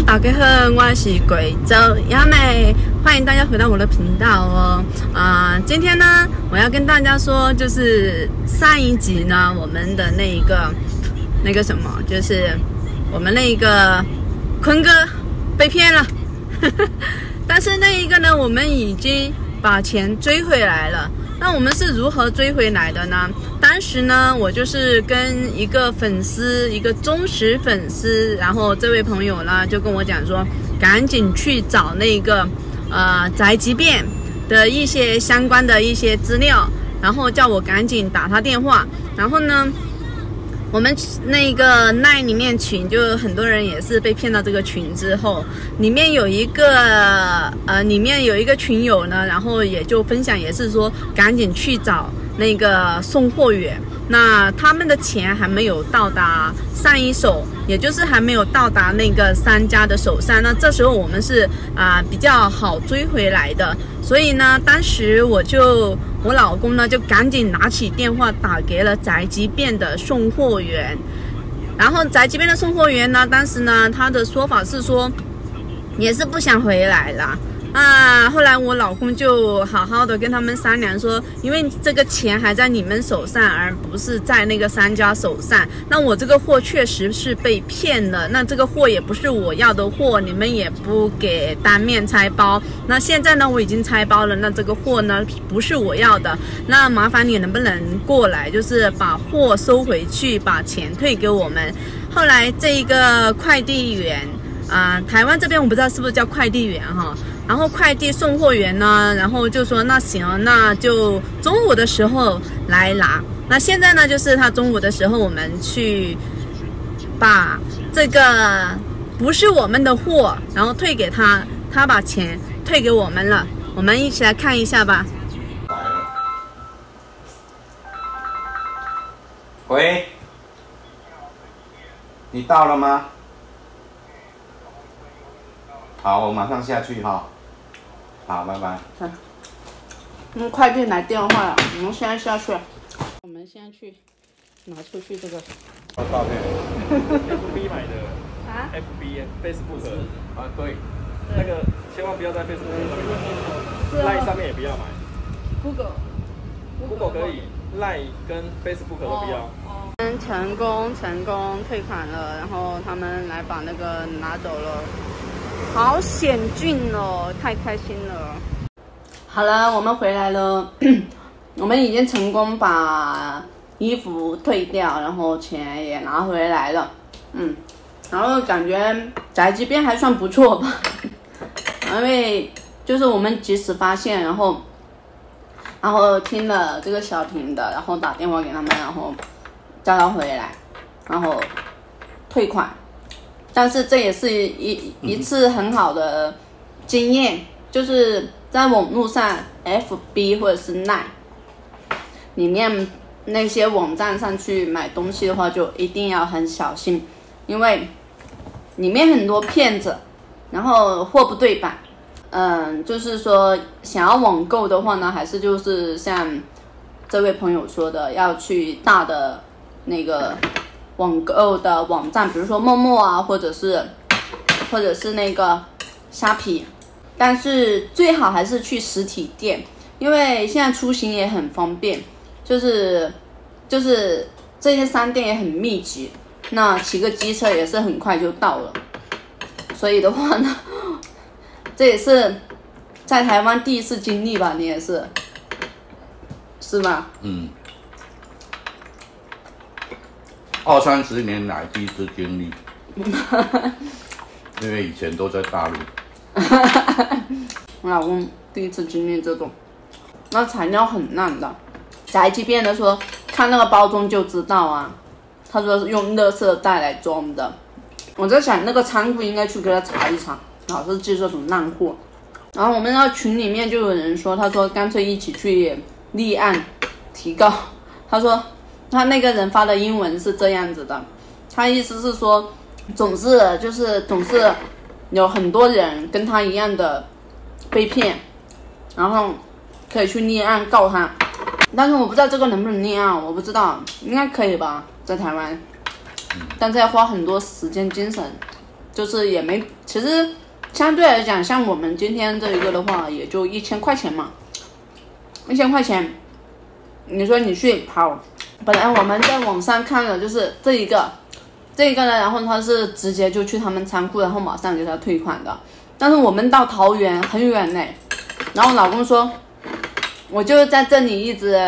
大家好，我是贵州亚美，欢迎大家回到我的频道哦。今天呢，我要跟大家说，就是上一集呢，我们的那个什么，就是我们那个坤哥被骗了，但是那一个呢，我们已经把钱追回来了。那我们是如何追回来的呢？当时呢，我就是跟一个粉丝，一个忠实粉丝，然后这位朋友呢就跟我讲说，赶紧去找那个宅急便的一些相关的一些资料，然后叫我赶紧打他电话。然后呢，我们那个LINE里面群就很多人也是被骗到这个群之后，里面有一个群友呢，然后也就分享，也是说赶紧去找那个送货员。那他们的钱还没有到达上一手，也就是还没有到达那个商家的手上。那这时候我们是比较好追回来的，所以呢，当时我老公呢就赶紧拿起电话打给了宅急便的送货员。然后宅急便的送货员呢，当时呢他的说法是说也是不想回来了。后来我老公就好好的跟他们商量说，因为这个钱还在你们手上，而不是在那个商家手上。那我这个货确实是被骗了，那这个货也不是我要的货，你们也不给当面拆包。那现在呢，我已经拆包了，那这个货呢不是我要的，那麻烦你能不能过来，就是把货收回去，把钱退给我们。后来这一个快递员台湾这边我不知道是不是叫快递员哈。然后快递送货员呢，然后就说那行，那就中午的时候来拿。那现在呢，就是他中午的时候，我们去把这个不是我们的货，然后退给他，他把钱退给我们了。我们一起来看一下吧。 喂，你到了吗？好，我马上下去哈。好，拜拜。 快递来电话了，我们现在下去。我们现在去拿出去这个。 照片。 FB 买的。FB、Facebook 对。那个千万不要在 Facebook 上面买，LINE 上面也不要买。Google 可以，LINE 跟 Facebook 都不要。 成功退款了，然后他们来把那个拿走了。好险峻哦，太开心了。好了，我们回来了。我们已经成功把衣服退掉，然后钱也拿回来了。然后感觉宅急便还算不错吧，因为就是我们及时发现，然后听了这个小婷的，然后打电话给他们，然后叫他回来，然后退款。但是这也是一次很好的经验，就是在网络上 FB 或者是 LINE 里面那些网站上去买东西的话，就一定要很小心，因为里面很多骗子，然后货不对版。就是说想要网购的话呢，还是就是像这位朋友说的，要去大的那个网购的网站，比如说陌陌啊，或者是那个虾皮。但是最好还是去实体店，因为现在出行也很方便，就是这些商店也很密集，那骑个机车也是很快就到了。所以的话呢，这也是在台湾第一次经历吧，你也是吗 ？20-30年来第一次经历，因为以前都在大陆。 我老公第一次经历这种，那材料很烂的。宅急便的说，看那个包装就知道啊，他说是用垃圾袋来装的。我在想那个仓库应该去给他查一查，老是寄这种烂货。然后我们那群里面就有人说，他说干脆一起去立案提告。他说他那个人发的英文是这样子的，他意思是说总是有很多人跟他一样的被骗，然后可以去立案告他。但是我不知道这个能不能立案，我不知道，应该可以吧，在台湾，但是要花很多时间精神。 就是也没，其实相对来讲，像我们今天这一个的话，也就1000块钱嘛，1000块钱，你说你去跑，本来我们在网上看了，就是这一个呢，然后他是直接就去他们仓库，然后马上给他退款的，但是我们到桃园很远呢，然后老公说，我就在这里一直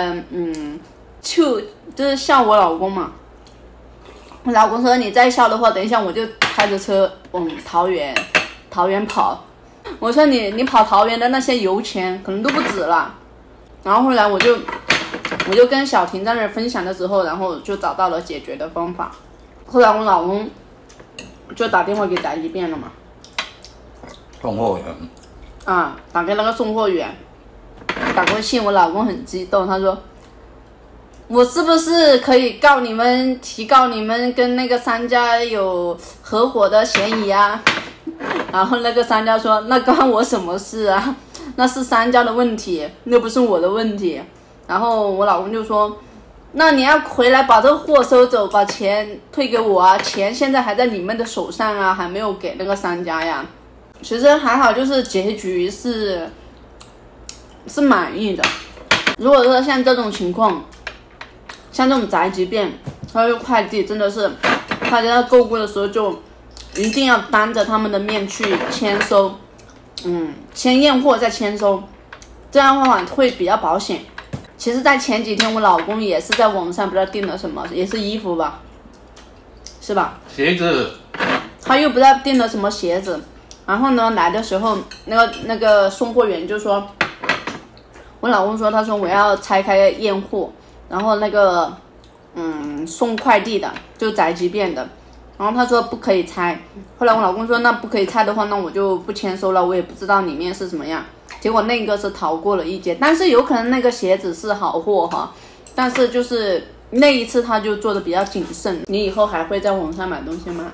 就是笑我老公嘛。我老公说你再笑的话，等一下我就开着车往桃园跑。我说你跑桃园的那些油钱可能都不止了。然后后来我就跟小婷在那儿分享的时候，然后就找到了解决的方法。后来我老公就打电话给宅急便了嘛， 送货员啊，打给那个送货员，打过去，我老公很激动，他说，我是不是可以提告你们跟那个商家有合伙的嫌疑啊？然后那个商家说，那关我什么事啊？那是商家的问题，又不是我的问题。然后我老公就说，那你要回来把这个货收走，把钱退给我啊，钱现在还在你们的手上啊，还没有给那个商家呀。其实还好，就是结局是满意的。如果说像这种情况，像这种宅急便还有快递，真的是大家在购物的时候就一定要当着他们的面去签收，先验货再签收，这样的话会比较保险。其实在前几天我老公也是在网上不知道订了什么，也是衣服吧，是吧？ 鞋子， 他又不知道订了什么鞋子，然后呢来的时候那个送货员就说，我老公说，他说我要拆开验货，然后那个送快递的就宅急便的，然后他说不可以拆。后来我老公说，那不可以拆的话，那我就不签收了，我也不知道里面是什么样。结果那个是逃过了一劫，但是有可能那个鞋子是好货哈，但是就是那一次他就做的比较谨慎。你以后还会在网上买东西吗？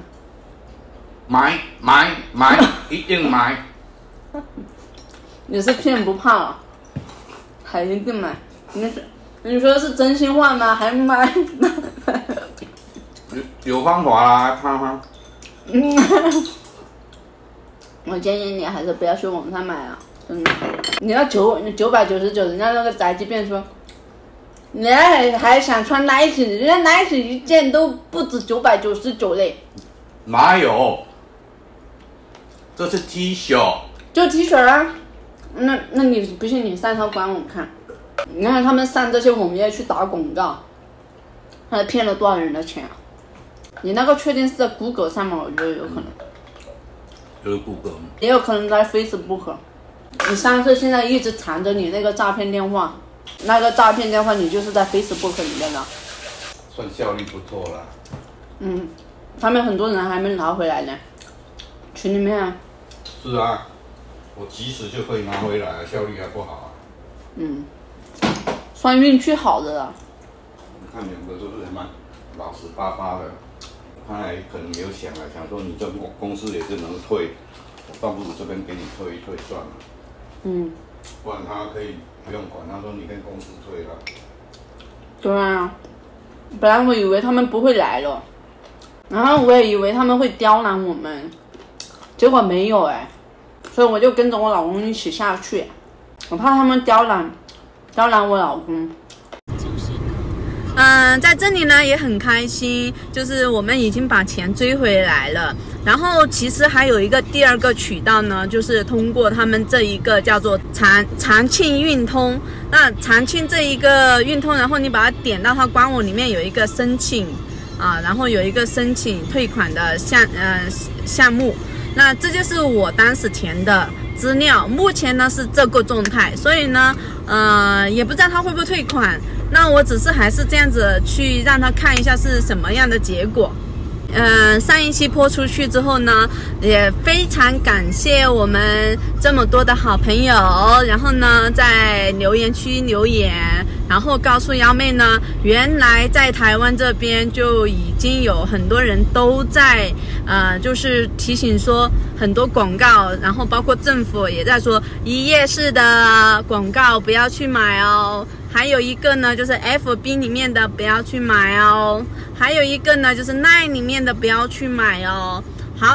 买，一定买。 你是骗不怕了，还一定买？你说的是真心话吗？还买？ 有方法啦，看看。 我建议你还是不要去网上买啊，真的。你要999，人家那个宅急便说，你还想穿 Nike， 人家 Nike 一件都不止999嘞。 哪有？这是 T 恤。 就 T 恤啊。那你不信你上他官网看，你看他们上这些网页去打广告，他骗了多少人的钱啊？你那个确定是在 Google 上吗？我觉得有可能。 就是 Google。 也有可能在 Facebook。你上次现在一直藏着你那个诈骗电话，那个诈骗电话你就是在 Facebook 里面的。 算效率不错啦。 他们很多人还没拿回来呢，群里面啊。 是啊，我及时就可以拿回来，效率还不好啊。 算运气好的啦。 你看两个都是蛮老实巴巴的，他还可能没有想说你这公司也是能退，我倒不如这边给你退一退算了。不然他可以不用管，他说你跟公司退了。 对啊，本来我以为他们不会来了，然后我也以为他们会刁难我们，结果没有所以我就跟着我老公一起下去，我怕他们刁难我老公。在这里呢也很开心，就是我们已经把钱追回来了。然后其实还有一个第二个渠道呢，就是通过他们这一个叫做长庆运通。那长庆这一个运通，然后你把它点到它官网里面有一个申请然后有一个申请退款的项目。那这就是我当时填的资料，目前呢是这个状态，所以呢也不知道他会不会退款。那我只是还是这样子去让他看一下是什么样的结果。上一期播出去之后呢，也非常感谢我们这么多的好朋友，然后呢在留言区留言，然后告诉妖妹呢，原来在台湾这边就已经有很多人都在就是提醒说很多广告，然后包括政府也在说一页式的广告不要去买哦，还有一个呢就是 FB 里面的不要去买哦，还有一个呢就是 LINE 里面的不要去买哦。好，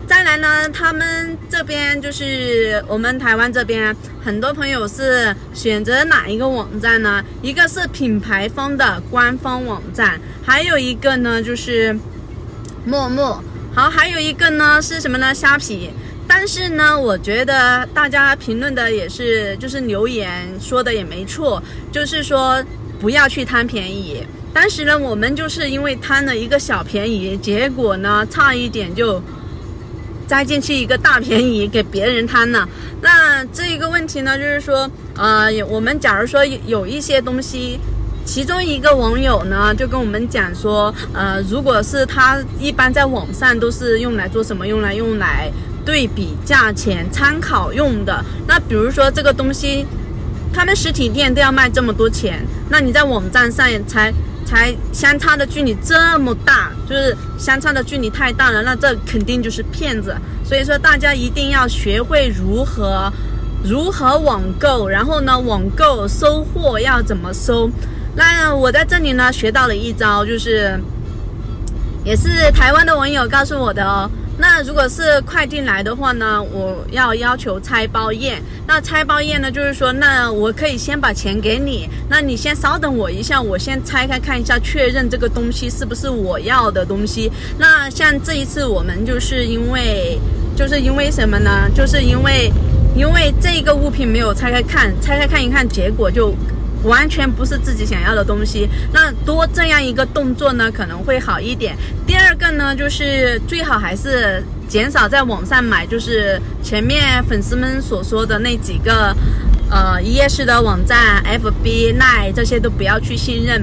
再来呢，他们这边就是我们台湾这边很多朋友是选择哪一个网站呢？一个是品牌方的官方网站，还有一个呢就是陌陌，好，还有一个呢是什么呢？虾皮。但是呢，我觉得大家评论的也是，就是留言说的也没错，就是说不要去贪便宜。当时呢，我们就是因为贪了一个小便宜，结果呢差一点就栽进去一个大便宜给别人贪了。那这一个问题呢，就是说我们假如说有一些东西，其中一个网友呢就跟我们讲说，如果是他一般在网上都是用来做什么，用来对比价钱参考用的。那比如说这个东西他们实体店都要卖这么多钱，那你在网站上才相差的距离这么大，就是相差的距离太大了，那这肯定就是骗子。所以说大家一定要学会如何网购，然后呢网购收货要怎么收。那我在这里呢学到了一招，就是也是台湾的网友告诉我的哦。那如果是快递来的话呢，我要求拆包验。那拆包验呢，就是说，那我可以先把钱给你，那你先稍等我一下，我先拆开看一下，确认这个东西是不是我要的东西。那像这一次我们就是因为什么呢？就是因为这个物品没有拆开看一看，结果就完全不是自己想要的东西。那多这样一个动作呢可能会好一点。第二个呢，就是最好还是减少在网上买，就是前面粉丝们所说的那几个一页式的网站 FB Line 这些都不要去信任，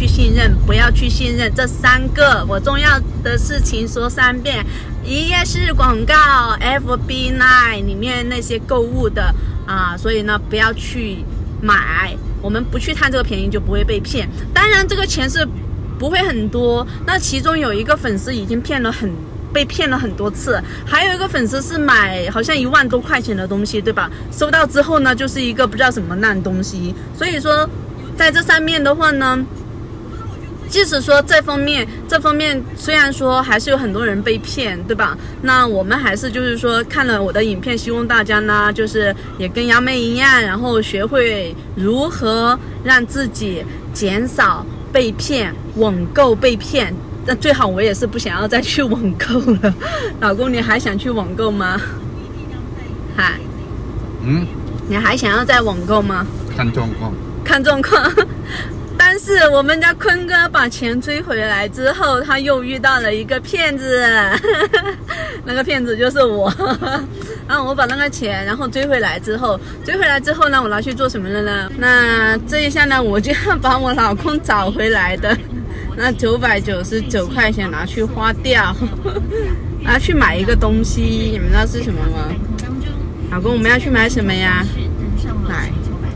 这3个我重要的事情说3遍。一页式广告 FB Line 里面那些购物的所以呢不要去买，我们不去贪这个便宜就不会被骗。当然这个钱是不会很多，那其中有一个粉丝已经被骗了很多次，还有一个粉丝是买好像1万多块钱的东西，对吧？收到之后呢就是一个不知道什么烂东西。所以说在这上面的话呢，即使说这方面虽然说还是有很多人被骗，对吧？那我们还是就是说看了我的影片，希望大家呢就是也跟杨梅一样，然后学会如何让自己减少被骗，网购被骗。那最好我也是不想要再去网购了。老公，你还想去网购吗？嗨，你还想要再网购吗？ 看状况。 但是我们家坤哥把钱追回来之后，他又遇到了一个骗子，那个骗子就是我。然后我把那个钱然后追回来之后呢，我拿去做什么了呢？那这一下呢，我就要把我老公找回来的那999块钱拿去花掉，拿去买一个东西。你们知道是什么吗？老公，我们要去买什么呀？买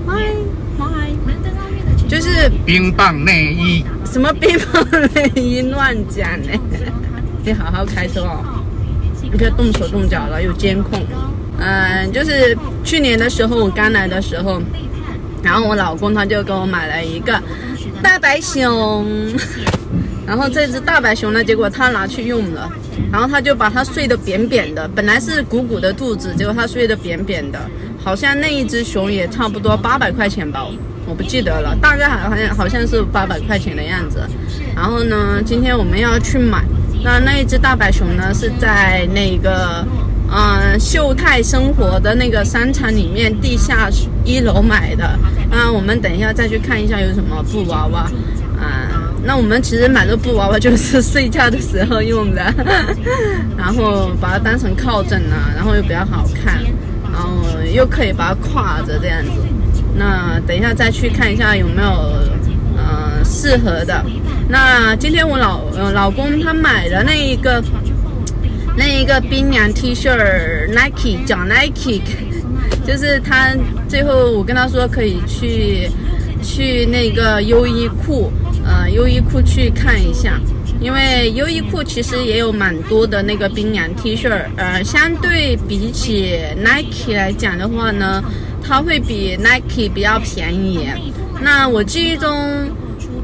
就是冰棒内衣。 什么冰棒内衣？乱讲呢！你好好开车哦，你不要动手动脚了，有监控。就是去年的时候我刚来的时候，然后我老公他就给我买了一个大白熊，然后这只大白熊呢，结果他拿去用了，然后他就把它碎得扁扁的，本来是鼓鼓的肚子，结果他碎得扁扁的，好像那一只熊也差不多800块钱吧，我不记得了，大概好像是800块钱的样子。然后呢，今天我们要去买，那一只大白熊呢是在那个秀泰生活的那个商场里面地下1楼买的。我们等一下再去看一下有什么布娃娃。那我们其实买这布娃娃就是睡觉的时候用的，然后把它当成靠枕然后又比较好看，然后又可以把它挎着这样子。那等一下再去看一下有没有适合的。那今天我老公他买的那一个冰凉 T 恤 Nike 讲 Nike， 就是他最后我跟他说可以去那个优衣库去看一下，因为优衣库其实也有蛮多的那个冰凉 T 恤，相对比起 Nike 来讲的话呢，它会比 Nike 比较便宜。那我记忆中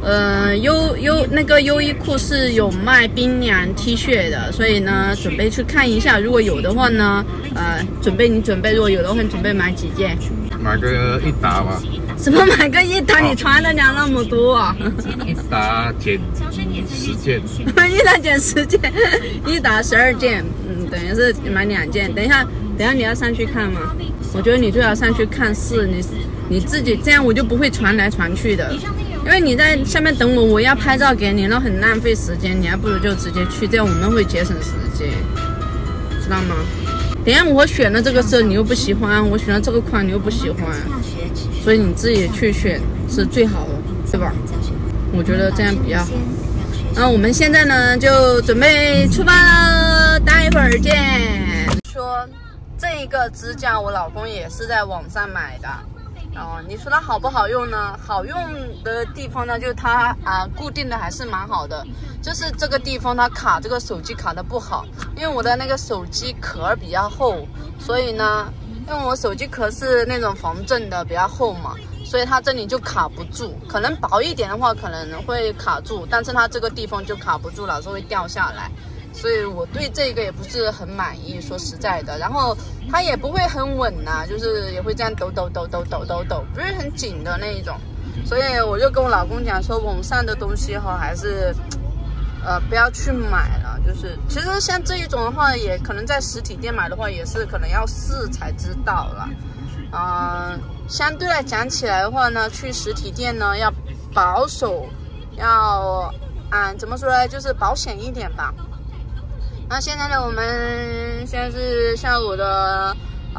优衣库是有卖冰凉 T 恤的，所以呢，准备去看一下。如果有的话呢，准备，如果有的话，你准备买几件？ 买个1打吧。 什么买个1打？你穿得了那么多啊 ？1打减10件。 1打减10件，1打12件，等于是买2件。等一下你要上去看吗？我觉得你最好上去看试，你自己这样我就不会传来传去的。因为你在下面等我，我要拍照给你，那很浪费时间，你还不如就直接去，这样我们会节省时间，知道吗？等一下我选了这个色你又不喜欢，我选了这个款你又不喜欢，所以你自己去选是最好的，对吧？我觉得这样比较好。那我们现在呢就准备出发了，待会儿见。说这一个支架我老公也是在网上买的。你说它好不好用呢？好用的地方呢，就是它固定的还是蛮好的，就是这个地方它卡这个手机卡的不好，因为我的那个手机壳比较厚，所以呢，因为我手机壳是那种防震的比较厚嘛，所以它这里就卡不住，可能薄一点的话可能会卡住，但是它这个地方就卡不住，老是会掉下来。所以我对这个也不是很满意，说实在的。然后它也不会很稳呐，就是也会这样抖，不是很紧的那一种。所以我就跟我老公讲说，网上的东西哈，还是不要去买了。就是其实像这一种的话，也可能在实体店买的话，也是可能要试才知道了。相对来讲起来的话呢，去实体店呢要保守，要怎么说呢，就是保险一点吧。那现在呢，我们现在是下午的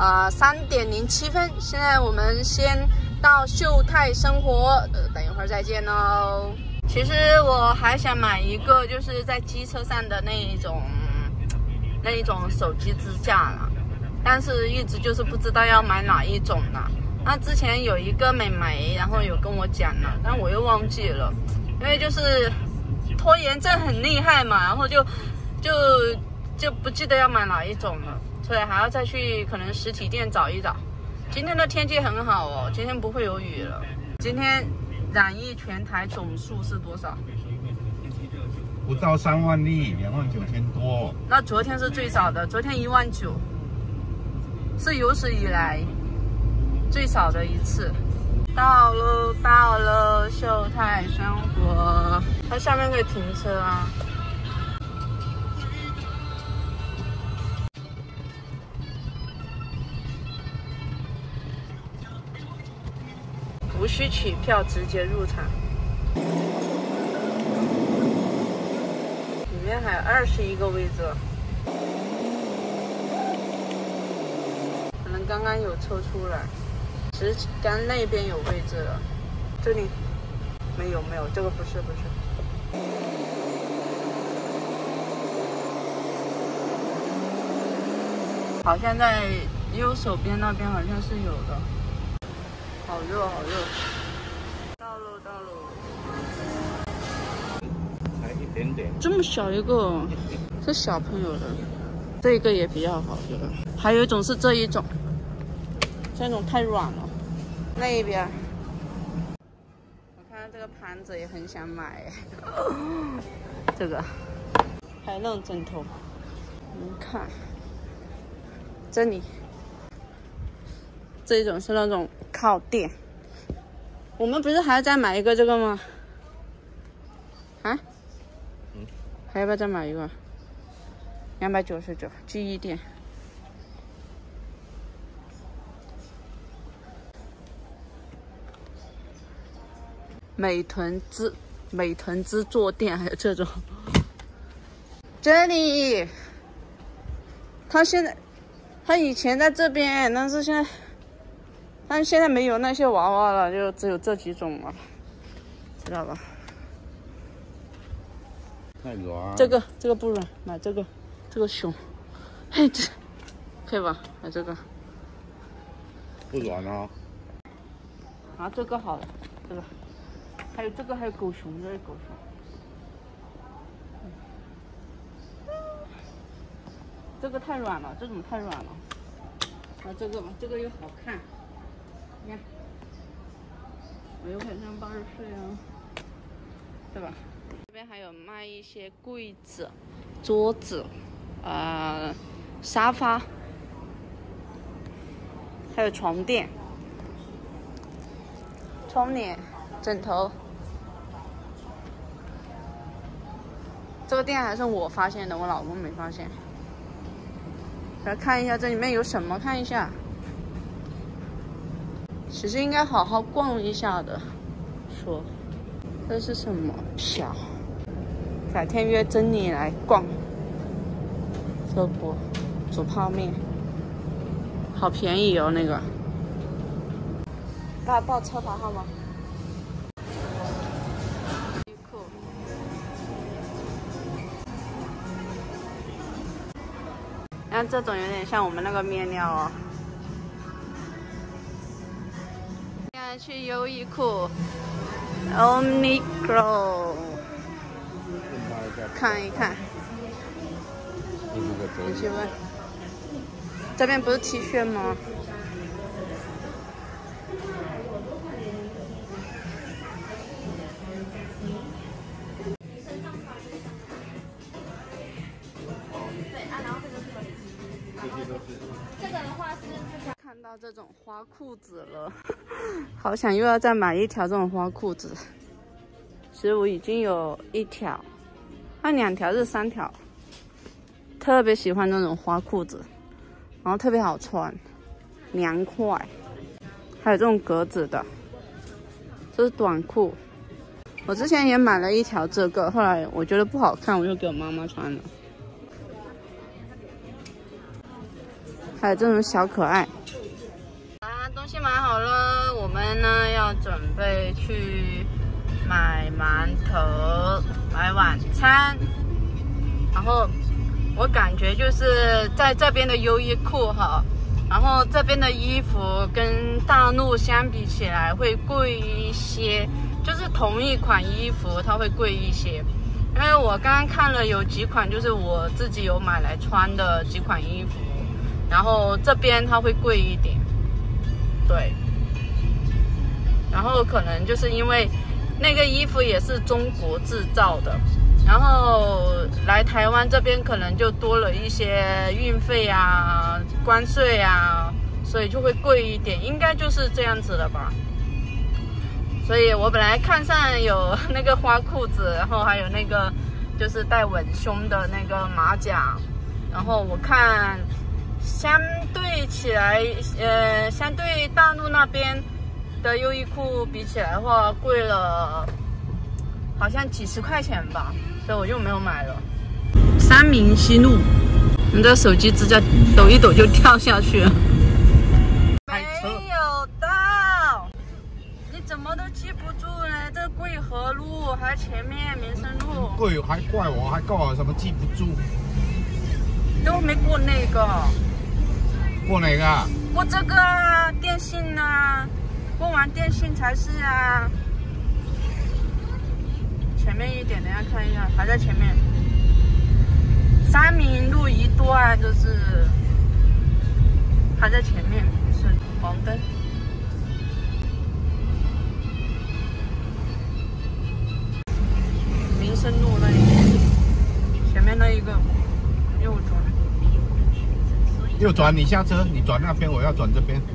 3点07分。现在我们先到秀泰生活，等一会儿再见哦。其实我还想买一个，就是在机车上的那一种手机支架了，但是一直就是不知道要买哪一种了。那之前有一个美眉，然后有跟我讲了，但我又忘记了，因为就是拖延症很厉害嘛，然后就不记得要买哪一种了，所以还要再去可能实体店找一找。今天的天气很好哦，今天不会有雨了。今天染疫全台总数是多少？ 不到3万例，29000多。 那昨天是最少的，昨天19000，是有史以来最少的一次。到了秀泰生活，它下面可以停车啊。无需取票，直接入场。里面还有21个位置，可能刚刚有抽出来，只是刚那边有位置了。这里没有，这个不是。好像在右手边那边好像是有的。好热。到了。 才一点点。 这么小一个，是小朋友的，这个也比较好的。还有一种是这一种，这种太软了。那一边，我看到这个盘子也很想买，这个，还有那种枕头，你们看，这里。这一种是那种靠垫，我们不是还要再买一个这个吗？还要不要再买一个？299，记忆垫。美臀之坐垫，还有这种。这里，他以前在这边，但是现在没有那些娃娃了，就只有这几种了，知道吧？ 太软。 这个不软，买这个熊，嘿，这可以吧？买这个。 不软啊。 这个好了，这个，还有这个还有狗熊，这是狗熊。这个太软了，这种太软了。这个吧，这个又好看。你看，我又很像80岁啊。 对吧？这边还有卖一些柜子、桌子、沙发，还有床垫、窗帘、枕头。这个店还是我发现的，我老公没发现。来看一下这里面有什么，看一下。其实应该好好逛一下的。说，这是什么小？改天约珍妮来逛。这波煮泡面，好便宜哦，那个。大家报车牌号吗？像这种有点像我们那个面料哦。现在去优衣库 Uniqlo 看一看。你去问，这边不是 T 恤吗？ 这个的话是看到这种花裤子了，好想又要再买一条这种花裤子。其实我已经有1条，那2条是3条。特别喜欢那种花裤子，然后特别好穿，凉快。还有这种格子的，这是短裤。我之前也买了1条这个，后来我觉得不好看，我就给我妈妈穿了。还有这种小可爱。东西买好了，我们呢要准备去买馒头、买晚餐。然后我感觉就是在这边的优衣库哈，然后这边的衣服跟大陆相比起来会贵一些，就是同一款衣服它会贵一些。因为我刚刚看了有几款，就是我自己有买来穿的几款衣服。然后这边它会贵一点，对。然后可能就是因为那个衣服也是中国制造的，然后来台湾这边可能就多了一些运费啊、关税啊，所以就会贵一点，应该就是这样子的吧。所以我本来看上有那个花裤子，然后还有那个就是带吻胸的那个马甲，然后我看。相对起来，相对大陆那边的优衣库比起来的话，贵了好像几10块钱吧，所以我就没有买了。三民西路，你的手机指甲抖一抖就跳下去了。没有到，你怎么都记不住呢？这贵和路还前面民生路。 贵还怪我，还告我什么记不住？ 都没过那个。 过哪个？ 过这个啊，电信啊，过完电信才是啊。前面一点，等一下看一下，还在前面。三民路一段就是还在前面，是黄灯。民生路那一边，前面那一个右转。 右转，你下车，你转那边，我要转这边。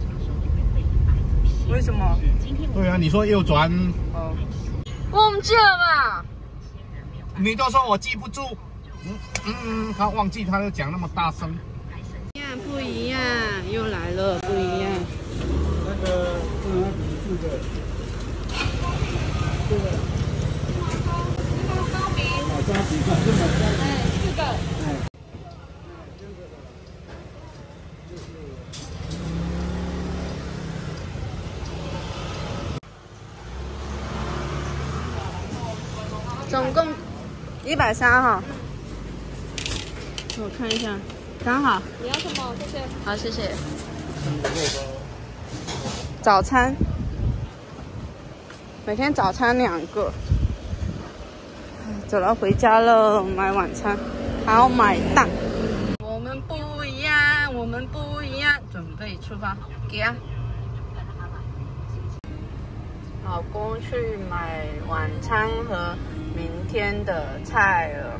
为什么？ 对啊，你说右转。 哦，忘记了嘛？ 你都说我记不住。他忘记，他就讲那么大声。 不一样，又来了，不一样。 那个4个。这个。烧饼。烧饼， 哎，4个。 总共130哈，我看一下，刚好。 你要什么？谢谢。 好，谢谢。早餐，每天早餐2个。走了，回家了，买晚餐，还要买蛋。我们不一样，我们不一样，准备出发，给啊！ 老公去买晚餐和明天的菜了，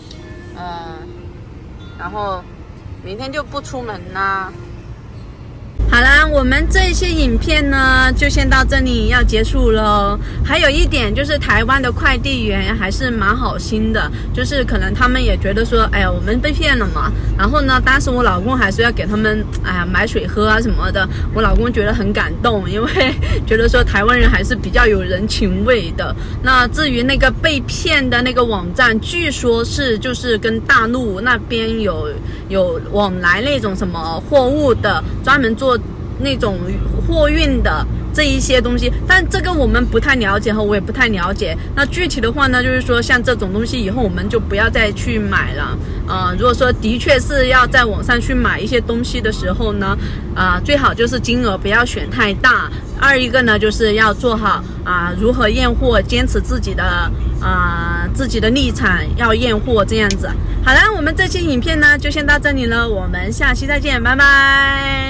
然后明天就不出门啦。好啦，我们这些影片呢就先到这里要结束了。还有一点就是台湾的快递员还是蛮好心的，就是可能他们也觉得说，哎呀，我们被骗了嘛。然后呢，当时我老公还是要给他们，买水喝啊什么的。我老公觉得很感动，因为觉得说台湾人还是比较有人情味的。那至于那个被骗的那个网站，据说是就是跟大陆那边有往来那种什么货物的，专门做那种货运的这一些东西，但这个我们不太了解和我也不太了解。那具体的话呢，就是说像这种东西以后我们就不要再去买了。如果说的确是要在网上去买一些东西的时候呢，最好就是金额不要选太大。二一个呢，就是要做好如何验货，坚持自己的立场，要验货这样子。好了，我们这期影片呢就先到这里了，我们下期再见，拜拜。